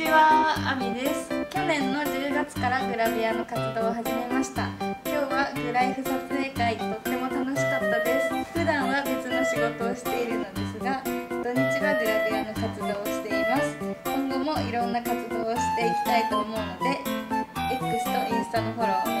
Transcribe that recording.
ちは、あみです。去年の10月からグラビアの活動を始めました。今日はグライフ撮影会、とっても楽しかったです。普段は別の仕事をしているのですが、土日はグラビアの活動をしています。今後もいろんな活動をしていきたいと思うので、X とインスタのフォロー